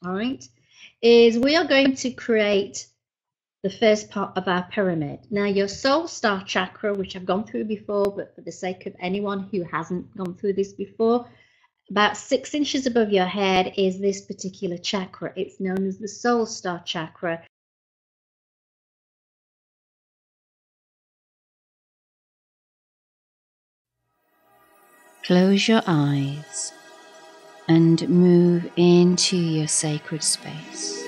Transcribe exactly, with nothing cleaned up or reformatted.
all right, is we are going to create the first part of our pyramid. Now, your soul star chakra, which I've gone through before, but for the sake of anyone who hasn't gone through this before, about six inches above your head is this particular chakra. It's known as the soul star chakra. Close your eyes and move into your sacred space.